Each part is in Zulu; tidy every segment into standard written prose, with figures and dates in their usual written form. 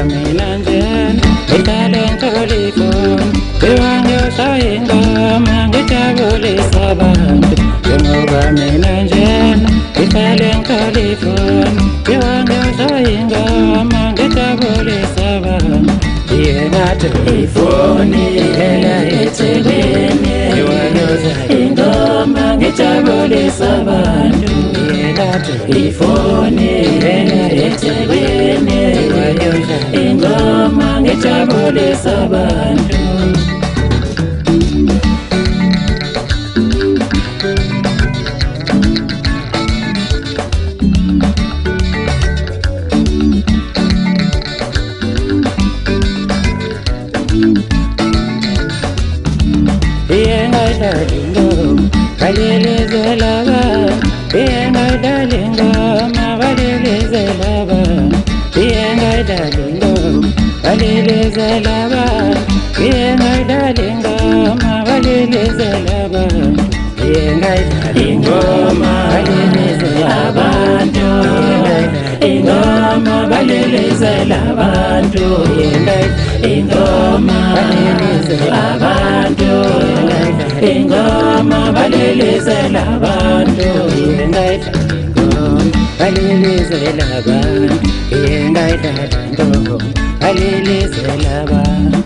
mina nje italento lifoni iwanyosa ingoma ngijabulisa abantu njengoba mina nje italento lifoni iwanyosa ingoma ngijabulisa abantu yengathi ifoni ela eceleni iwanyosa ingoma ngijabulisa abantu yengathi ifoni ela eceleni iwanyosa ingoma ngijabulisa abantu ingoma balelezela abantu balelezela abantu ingayidala ingoma balelezela abantu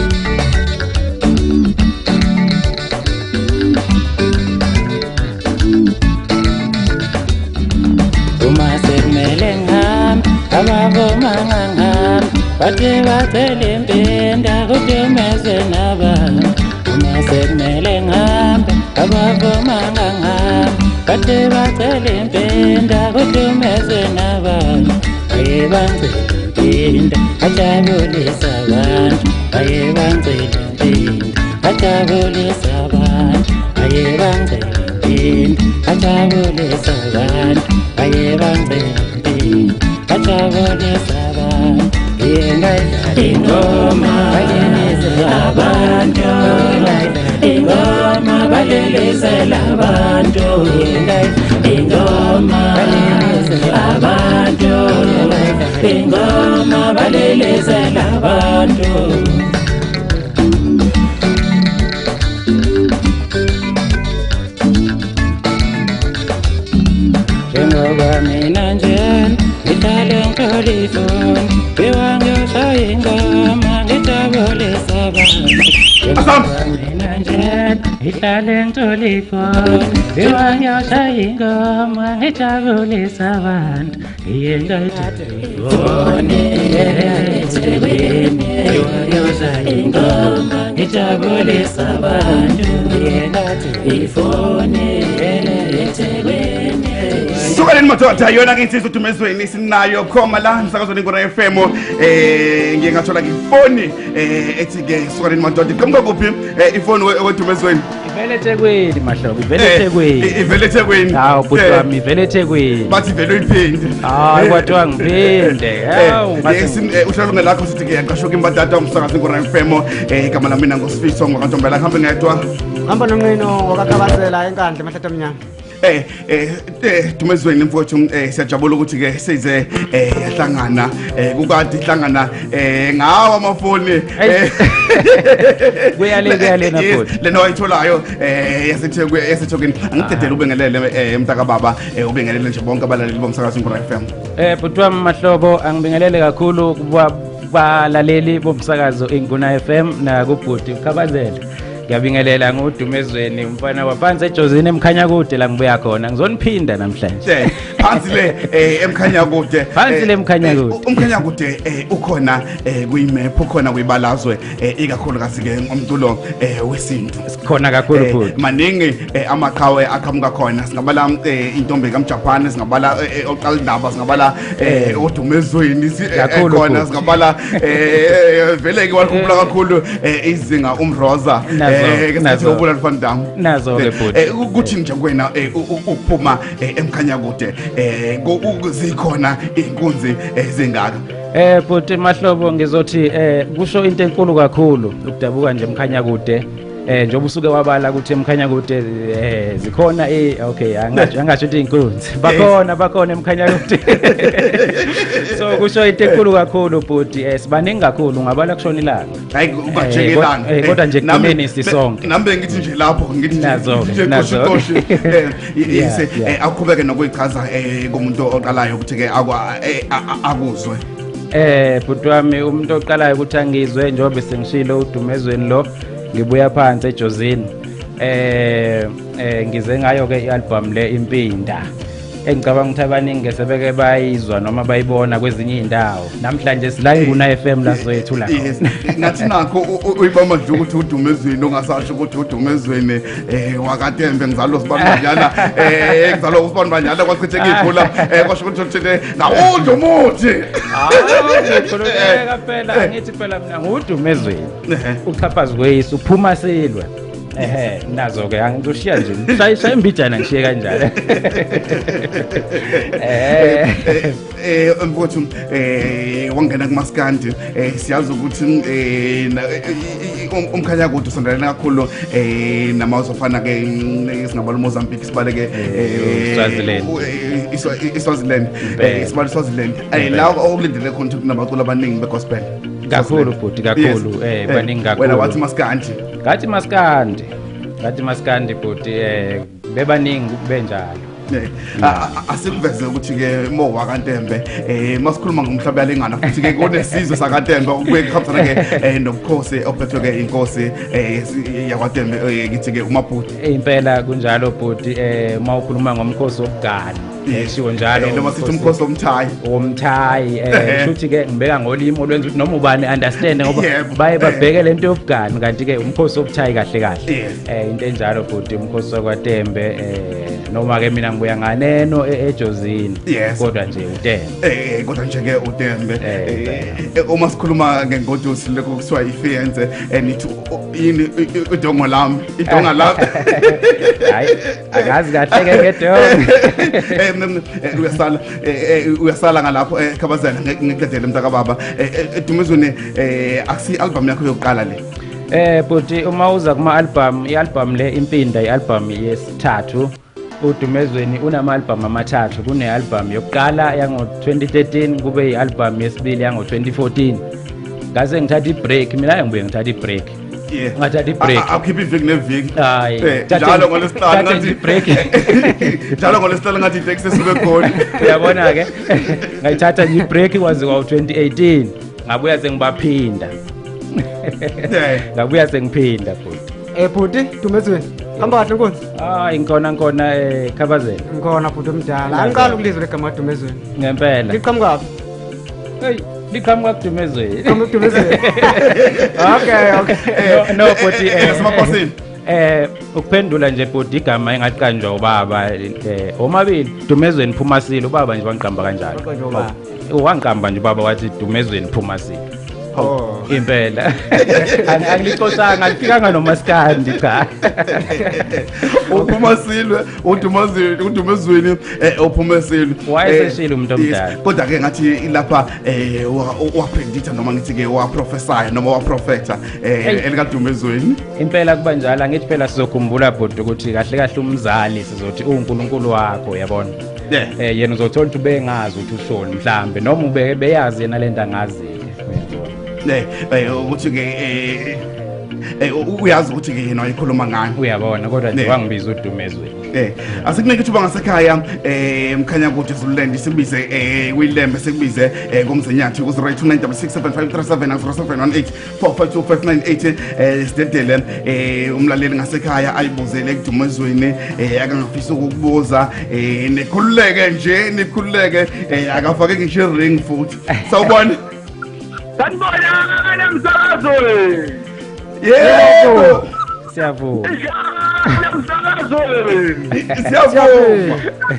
uma sekumele ngihambe abavuma ngangihamba bathe bacela impenda kudumeze nabantu uma sekumele ngihambe abavuma ngangihamba bathe bacela impenda kudumeze nabantu baye bangcela impenda ajabulisa abantu baye bangcela impenda ajabulisa abantu baye bangcela impenda ajabulisa abantu baye bangcela impenda ajabulisa abantu ingoma balelezela abantu ingoma balelezela abantu ingoma balelezela abantu ingoma balelezela abantu njengoba mina nje italento lifoni iwanyosa ingoma ngijabulisa abantu mina nje italento lifoni iwanyosa ingoma ngijabulisa abantu yengathi ifoni eceleni iwanyosa ingoma ngijabulisa abantu yengathi ifoni eceleni Sukaleni madoda yona ke insizwa uDumezweni sinayo khoma la emsakazweni ngona FM ngiye ngathola ke ifoni ethi ke sukaleni madoda iqhamuka kuphi ifoni weDumezweni ivele eThekwini mahlobo ivele eThekwini ivele eThekwini hawo bhuti wami ivele eThekwini bathi ivele uyiphinde hayi kwathiwa ngiphinde hawo ngathi uhlalo lakho sithi ke yaqashuka imbadada umsakazweni ngona FM igama lami mina ngosifiso ngokantombela hambe ngedwa hamba nomncino wakakhabazela enkandla emahlata omnyama Dumezweni mfowethu siyajabula ukuthi ke size yahlangana kukade ihlangana ngawa amafoni kuyale na futhi lena wayitholayo yaseThekwini angidedela ubengelele mntaka baba ubengelele nje bonke abalaleli bomsakazo ngora FM bhuti wami mahlobo angibingelele kakhulu kubalaleli bomsakazo inguna FM na kubhuti ukhabazela ngiyabingelela ngoDumezweni umfana waphansi ejozini emkhanya kude la ngibuya khona ngizoniphinda namhlanje phansi le emkhanya kude phansi le emkhanya kude umkhanya kude ukhona kuyimap ukhona kuyibalazwe ikakhulukazi ke ngomculo wesintu sikhona kakhulu futhi maningi amaqhawe aqhamuka khona singabala intombi kaMjapan singabala oqalindaba singabala uDumezweni khona singabala vele ke wakhumbula kakhulu izinga umroza nazo ubula lifandam nazo ke futhi ukuthi nje kuwena ukuphuma emkhanya kude zikhona inkunzi ezingaka futhi mahlobo ngizothi kusho into enkulu kakhulu ukudabuka nje emkhanya kude njengoba usuke wabala ukuthi emkhanya kude zikhona okay angasho ukuthi inkunzi bakhona emkhanya kude so kusho into enkulu kakhulu bhuti sibaningi kakhulu ngabala kushona ilanga hayi ungajekelanga kodwa nje kumeni sisonke nambe ngithi nje lapho ngithi nazo akuqhubeke nokuyichaza komuntu oqalayo ukuthi ke akuzwe bhuti wami umuntu oqalayo ukuthi angizwe njengoba sengishilo udumezweni lo ngibuya phansi eJozini ngize ngayo ke ialbum le impinda engicabanga ukuthi abaningi sebeke bayizwa noma bayibona kwezinye indawo namhlanje sila iNguna FM la soyethula ngathi nakho uyibamba nje ukuthi udumezweni ongasasho ukuthi udumezweni wakaTembe ngizalo sibandanyana ngizalo usibandanyana kwachithe ngiyibhula kwasho ukuthi ngawudo umuthi ngikhululeka phela ngithi phela mina ngudumezweni uchaphazi kweyisi uphuma silwe nazo ke angizoshiya nje shaya imbijana ngishiye kanjalo mfowethu wangena kuMaskandi siyazi ukuthi umkhanya kude usondelana kakhulu namazwe afana ke singabala Mozambique sibaleke Swaziland sibala Swaziland la okulindele khona ukuthi kunabaculi abaningi begospel kakhulu bhuti kakhulu baningi kakhulu wena wathi Maskandi ngathi Maskandi bhuti bebaningi benjalo asikuveze ukuthi ke mo wakaTembe masikhuluma ngomhlaba yalengana futhi ke kunesizwe sakaTembe ukuye kuhambisana ke nobukhosi ophethwe ke inkosi yakwaTembe ngithi ke uMabhuti impela kunjalo bhuti mawukhuluma ngomkhosi wokugana eshiwo njalo noma sithi umkhosi womthayi futhi ke ngibeka ngolimi olwenza ukuthi noma ubani understand ngoba baye babheke lento yobugani kanti ke umkhosi wobuthayi kahle kahle into enjalo bhuti umkhosi wakwaTembe noma ke mina ngibuya nganeno eJozini kodwa nje uTembe kodwa nje ke uTembe uma sikhuluma ngengodusi lokho kuswa ifiance nithi yini idongo lami hayi akazi kahle ke ngedongo uyasala ngalapho Khabazela ngikudedele mntaka baba Dumezweni akusi album yakho yokuqala le bhuti uma uza kuma album ialbum le impinda ialbum yesithathu uDumezweni unama-album amathathu kune-album yokuqala yango-2013 kube yi-album yesibili yango-2014 ngase ngithatha i-break mina ngibuye ngithatha i-break ngathatha i-break akhipha iviki neviki hayi njalo ngolesihlanu ngathi i-break njalo ngolesihlanu ngathi iteksi esube khona uyabona ke ngayithatha nje i-break kwaze kwawo-2018 ngabuya sengibaphinda ngabuya sengiphinda futhi bhuti Dumezweni hamba kahle nkonzi hayi ngikona Khabazela ngikona bhuti omdala angiqala ukulizwa legama kaDumezweni ngempela liqhamuka hey liqhamuka kuDumezweni Dumezweni okay no bhuti esemapasini ukuphendula nje bhuti igama engaqanjwa ubaba omabili Dumezweni Phumasile ubaba nje wangiqamba kanjalo wangiqamba nje ubaba wathi Dumezweni Phumasile impela angilixoshanga alifikanga noMaskandi cha uphumasilwe uDumezweni uphumasilwe wayeseshila umuntu omdala kodwa ke ngathi lapha wapredicta noma ngithi ke waprophesy noma waprofeta elikaDumezweni impela kuba njalo angithi phela sizokhumbula bhuti ukuthi kahle kahle umzali sizothi uNkulunkulu wakho yabona yena uzothola ukuthi bengazi ukuthi ushoni mhlambe noma ubeke beyazi yena lento angazi ukuthi ke uyazi ukuthi ke yena wayikhuluma ngani uyabona kodwa nje wangibiza uDumezweni asikunike ithuba ngasekhaya mkhanya ukuthi Zululand sibize kuyilembe sekubize kumzenyathi ku 0829667537 0718452598 sidedele umlaleli ngasekhaya ayibuzele kuDumezweni akangafisa ukukubuza nekhululeke nje nikhululeke akafake ngisho ring futhi sawubona sanibona namsakazo yebo siyavuma siyavuma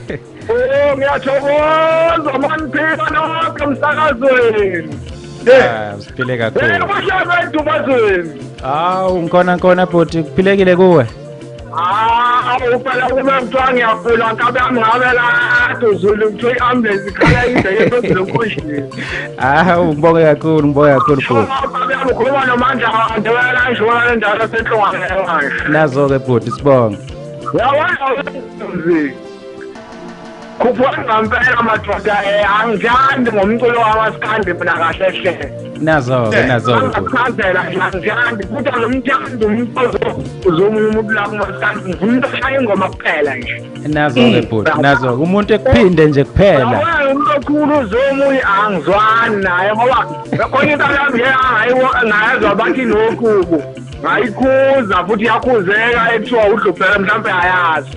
ngiyathokoza maniphiwa nonke msakazweni siphile kakhulu kushaka eDumezweni ngikhona bhuti kuphilekile kuwe uphela kube kuthiwa ngiyagula nkabe yami ngabe la Zulu kuthiwa i-ambulance ikhala indeke phezulu ngibonge kakhulu bhuti ukhuluma nomandla andewela ngisho le ndawo yasenhlongwane nazo-ke bhuti sibonge uyabona Kuphuma ngempela madoda angithandi ngomculo wamaskandi mina kahle hle. Nazo-ke nazo-ke. Angachazela nje angithandi futhi angimthandi umculo uzomunye umuntu la kumaskandi ngifuna ukushaya ingoma kuphela nje. Nazo-ke bhuti nazo-ke umuntu ekuphinde nje kuphela. Awona umuntu okhulu uzomunye angizwani naye ngoba khona into yami ngayezwa bathi nokubu ngayikhuza futhi yakhuzeka ekuthiwa udluphela mhlawumbe ayazi.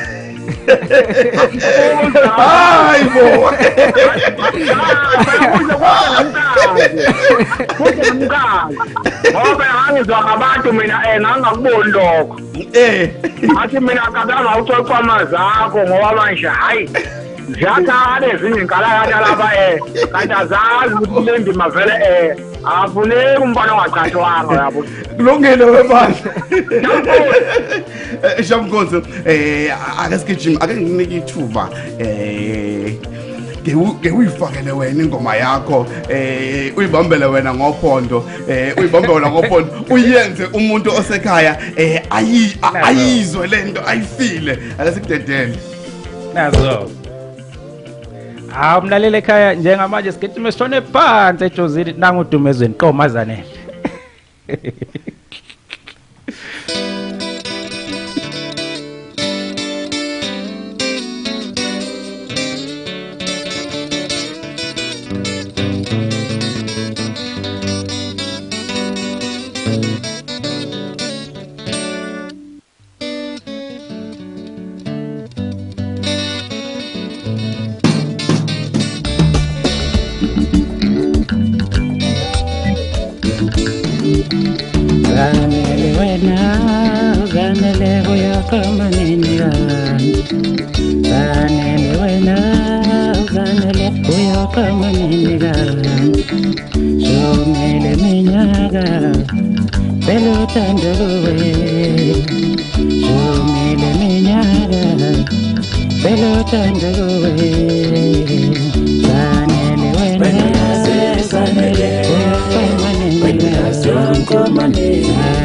Hayi bo. Ngoba angizwa ngabantu mina ngangakuboni lokho. Athi mina akabanga ucocwa amazakho ngoba manje hayi Jaka ezinye inkalakala lapha kanti azazi ukuthi le ndima vele afuneki umfana ongachachwanga yabo. Kulungile webandla. Shamgonzo ake sigijima ake nginike ithuba ke uyifakele wena ingoma yakho uyibambele wena ngophondo uyibambe wena ngophondo uyenze umuntu osekhaya ayizwe lento ayifile ake sikudedele nazo. Mlaleli ekhaya njengamanje sigijime sishone phansi ejozini nangu Dumezweni Qomazanele. Zanele hoya kama nenia. Zanele hoya kama nenia. Shomele minyaga, pelo tandowe. Shomele minyaga, pelo tandowe. Zanele hoya kama nenia. Zanele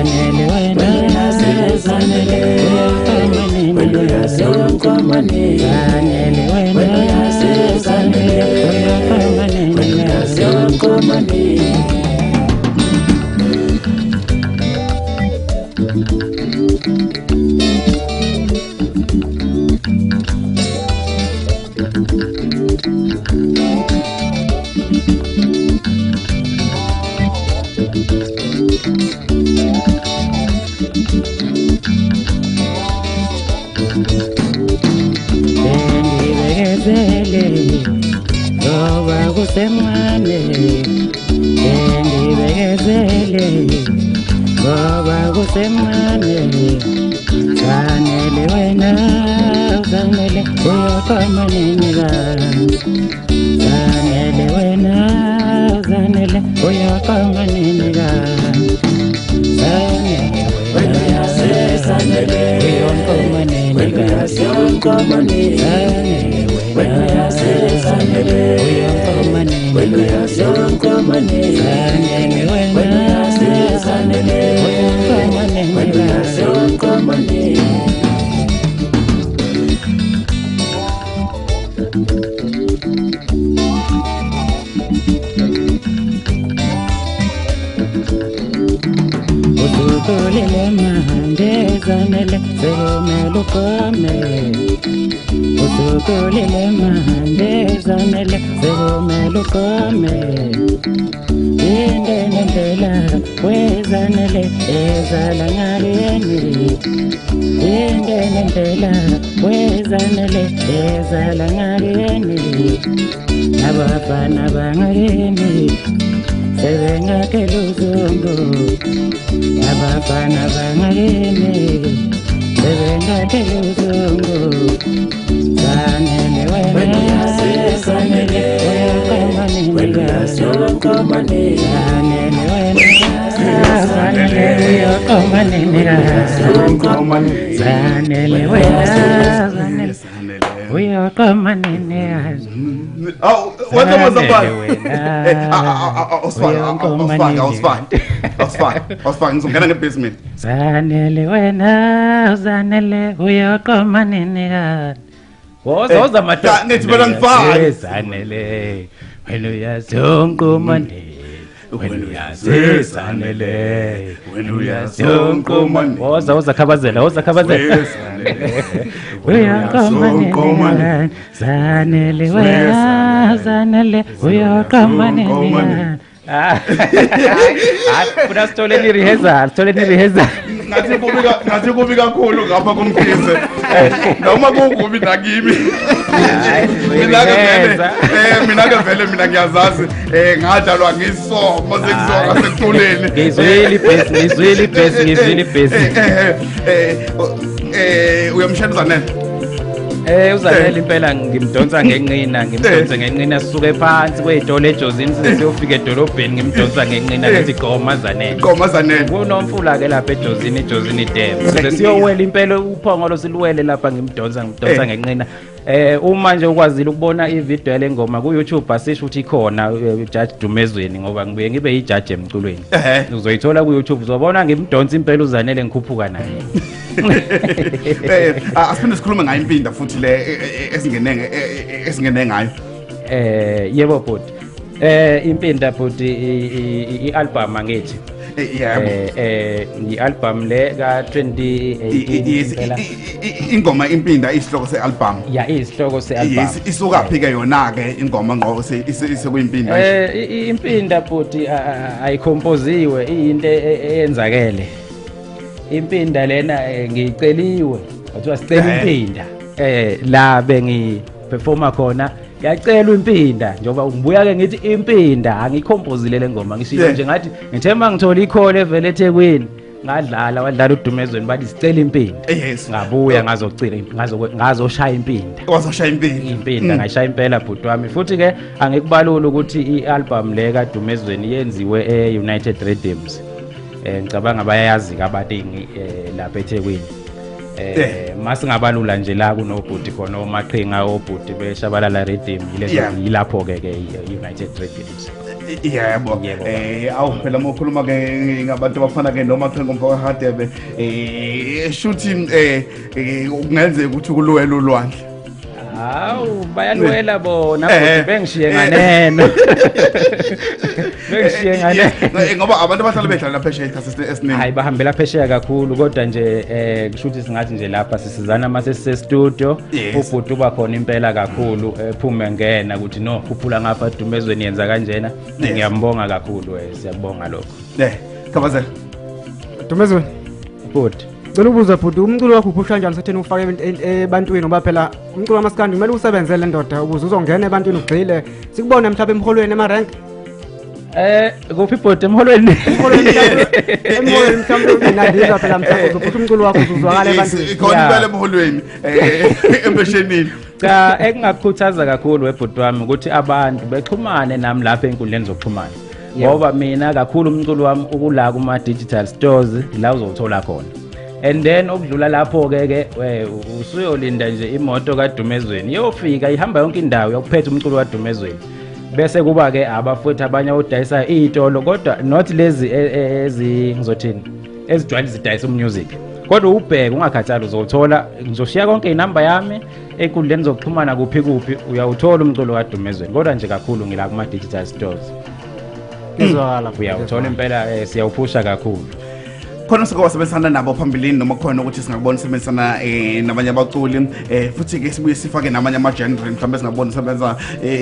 ngizongena ngebasement Zanele wena zanele uyaqoma nini woza madoda ngithi phela ngifake sanele wena uyazonkomane wena uyazesanele wena uyazonkomane woza khabazela uyaqomane zanele zanele uyaqomane funa sithole ni rehearsal ngathi kubi kakhulu ngapha komkhize noma kukubi nakimi mina ke vele ngiyazazi ngadalwa ngisoma sekuzoka sekuthuleni ngizwile ibhesi uyamshela nene uzanele impela ngimdonsa ngenqina sisuke phansi kweyitolo ejozini siyofika edolobheni ngimdonsa ngenqina lethi Gqoma Zanele kunomfula ke lapha ejozini dam siyowela impela uphongolo siluwele lapha ngimdonsa ngenqina uma nje ukwazile ukubona ivideo yale ngoma ku YouTube asisho ukuthi ikhona Judge Dumezweni ngoba ngibuye ngibe ijudge emculweni uzoyithola ku YouTube uzobona ngimdonsa impela uzanele ngikhuphuka naye asiphinde sikhulume ngayo impinda futhi le esingene ngayo yebo bhuti impinda bhuti i-album angithi i-album le ka 2018 ingoma impinda isihloko se-album isihloko se-album isuka phi ke yona ke ingoma ngoba isekuyimpinda impinda bhuti ayikhompoziwe into eyenzakele impinda lena ngiceliwe wathiwa sicela impinda la bengi performa khona yacelwa impinda njoba ngibuya ke ngithi impinda angikhompozile le ngoma ngisho nje ngathi ngithemba ngithola ikhole evele eThekwini wadlala uDumezweni bathi sicela impinda ngabuya ngazoshaya impinda impinda ngashaya impela bhuti wami futhi ke angikubalula ukuthi i-album le kaDumezweni yenziwe e-United Rhythms ngicabanga bayayazi kabaningi lapha eThekwini masingabalula nje la kunobhuti khona omaqhinga obhuti beshabalala rhythm yilapho ke United Rhythms yebo awu phela mokhuluma ke ngabantu abafana ke noma qhinga umfaka Hadebe shooting kungenzeka ukuthi kuluwela ulwandle hawu bayalwela bona futhi bengishiye nganeno ngoba abantu abahlala bedlala phesheya isikhathi esiningi hayi bahambela phesheya kakhulu kodwa nje kushuthi singathi nje lapha sisizana mase studio ubhuti uba khona impela kakhulu ephume ngena ukuthi no khuphula ngapha Dumezweni yenza kanjena ngiyambonga kakhulu siyabonga lokho Khabazela Dumezweni bhuti Ngicela ukubuza bhuti umculo wakho uphusha kanjani setheni ufake ebantwini ngoba phela umculo wamaskandi kumele usebenzele ndoda ukuze uzongena ebantwini ugxile sikubone mhlawumbe emholweni emarank kuphi bhuti emholweni mhlawumbe unadiza phela mhlawumbe uphusha umculo wakho uzuzwakala ebantwini ikhona impela emholweni empeshenini cha engingakukhuthaza kakhulu webhuti wami ukuthi abantu bexhumane nami lapha enkundleni zokuxhumana ngoba mina kakhulu umculo wami ukula kuma digital stores la uzothola khona and then okudlula lapho ke usuyolinda nje imoto kaDumezweni iyofika ihamba yonke indawo yokuphetha umculo kaDumezweni bese kuba ke abafowethu abanye odayisa izitolo kodwa not lezi ngizothini ezijwayele zidayisa umusic kodwa ubheke ungakhathali uzothola ngizoshiya konke inamba yami enkundleni zokuxhumana kuphi uyawuthola umculo kaDumezweni kodwa nje kakhulu ngila kuma digital stores izwakala uyawuthola impela siyawuphusha kakhulu khona sokubasebenzisana nabo phambilini noma khona ukuthi singabona sebenzisana nabanye abaculi futhi ke sibuye sifake namanye ama-genre mhlawumbe singabona sebenza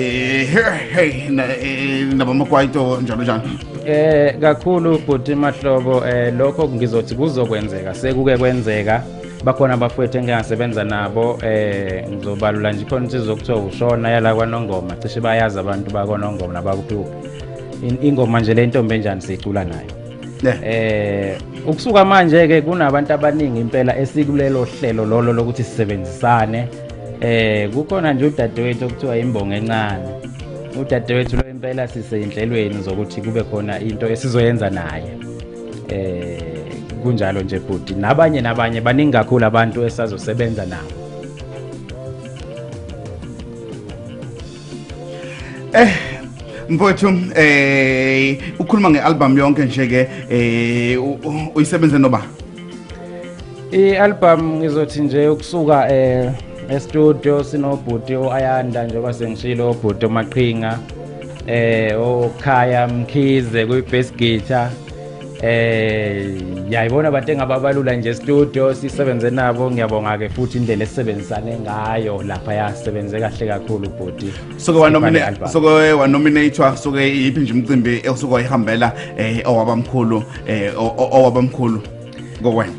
nabamakwayito njalo kakhulu bhuti Mahlobo lokho ngizothi kuzokwenzeka sekuke kwenzeka bakhona abafowethu engingasebenza nabo ngizobalula nje khona insizwa okuthiwa uShona yala kwaNongoma cishe bayazi abantu bakwaNongoma nabakuphi ingoma nje le ntombi enjani sicula nayo ukusuka manje ke kunabantu abaningi impela esikulelo hlelo lolo lokuthi sisebenzisane kukhona nje udadewethu okuthiwa imbongo encane udadewethu lo impela siseyinhlelweni zokuthi kube khona into esizoyenza naye kunjalo nje bhuti nabanye baningi kakhulu abantu esazosebenza nabo mfowethu ukhuluma ngealbum yonke nje ke uyisebenze noba ialbum ngizothi nje ukusuka estudio sinobhuti oAyanda njengoba sengishilo obhuti oMaqhinga oKhaya Mkhize kuyi-bass guitar yayibona abantu engababalula nje studio sisebenze nabo ngiyabonga ke futhi indlela esebenzisane ngayo lapha yasebenze kahle kakhulu bhuti soke wanominatewa soke yiphi nje umcimbi osuke wayihambela owabamkhulu ngokwena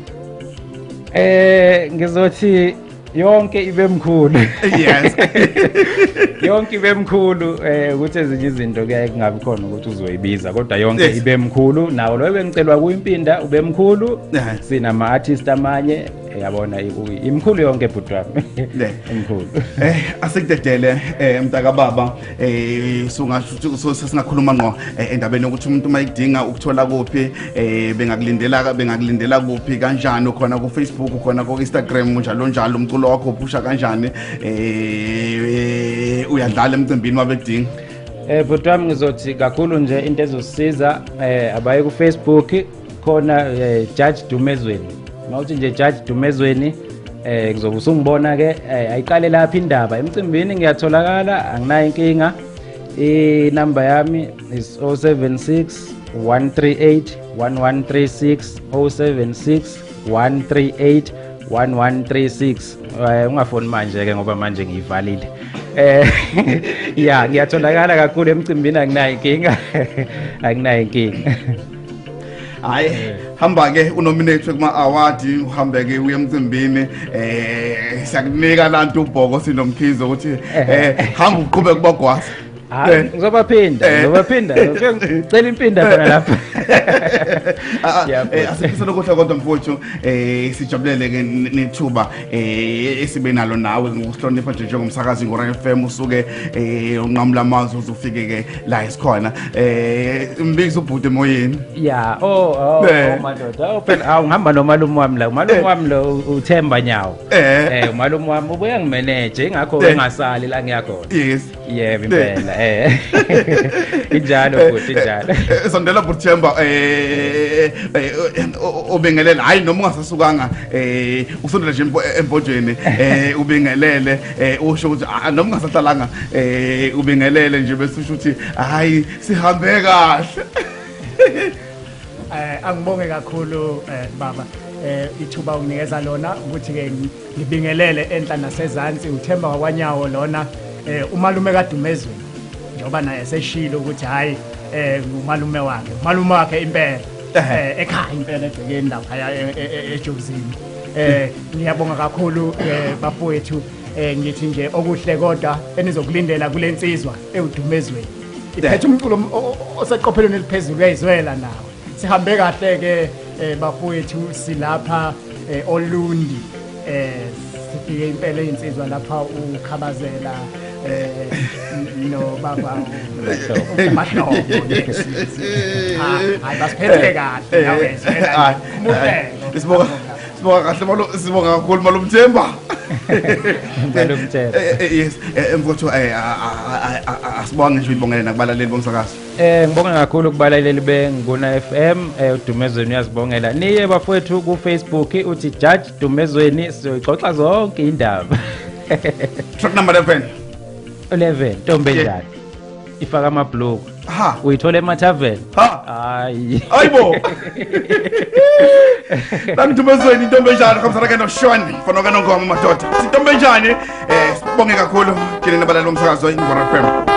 ngizothi yonke ibe mkhulu yes yonke ibe mkhulu ukuthi ezinye izinto kuyaye kungabi khona ukuthi uzoyibiza kodwa yonke ibe mkhulu nawo lo bengicelwa kuyimpinda ube mkhulu sinama artist amanye yabona imkhulu yonke bhuti wami emkhulu asikudedele mntaka baba sungasho singakhuluma ngqo endabeni ukuthi umuntu mayidinga ukuthola kuphi bengakulindela kuphi kanjani khona ku Facebook khona ku Instagram njalo njalo umculo wakho uphusha kanjani uyadlala emcimbini wabedinga bhuti wami ngizothi kakhulu nje into ezosisiza abaye ku Facebook khona Judge Dumezweni mawuthi nje Judge Dumezweni ngizobe usungibona ke ayiqale lapha indaba emcimbini ngiyatholakala anginayo inkinga inamba yami is 076 138 1136 076 138 1136 ungafoni manje ke ngoba manje ngiyivalile ngiyatholakala kakhulu emcimbini anginayo inkinga hayi hamba ke unominate kuma award uhambe ke uye emcimbini siyakunika lantu ubhoko sinomkhizo ukuthi hamba uqhubeke kubagwasa ngizobaphinda ngicela impinda khona lapha asifisa ukuthi kodwa mfowethu sijabulele ke nethuba esibe nalo nawe ngokuhlonipha nje njengomsakazi ngoRadio FM usuke unqamula amazwi uzufike ke la isikhona imbizo ubhuti emoyeni madoda phela ngihamba nomalume wami la umalume wami lo uThemba Nyawo umalume wami ubuye ngimanage ingakho engasali la ngiyakhona yes yebo impela injalo futhi injalo sondela Buthemba ubengelele hayi noma ungasasukanga usondela nje empojweni ubengelele usho ukuthi noma ungasahlalanga ubengelele nje bese usho ukuthi hayi sihambe kahle angibonge kakhulu baba ithuba unginikeza lona ukuthi ke ngibingelele enhla nasezantsi uThemba wakwanyawo lona umalume kaDumezweni njoba naye seshilo ukuthi hayi umalume wakhe impela ekhaya impela egcekeni lapha eJozini ngiyabonga kakhulu bafowethu ngithi nje okuhle kodwa enizokulindela kulensizwa eUdumezweni iphethe umculo oseqophelweni eliphezulu uyayizwela nawe sihambe kahle ke bafowethu silapha Olundi sifike impela insizwa lapha uKhabazela no baba mahlobo hayi basiphethe kahle nawe sibonga kakhulu malumthemba yes mfowethu asibonge nje ibongele nakubalaleli bomsakazo ngibonga kakhulu kubalaleli beNguna FM uDumezweni uyazibongela niye bafowethu ku Facebook uthi Judge Dumezweni siyoxoxa zonke indaba track number 11 Ntombenjani ifaka amabhloko uyithola emathaveni hayibo Dumezweni Ntombenjani kamsana ke no Shoni fona ke no ngoma madoda Ntombenjani sibonge kakhulu kini nabalali bomsakazo iNgora FM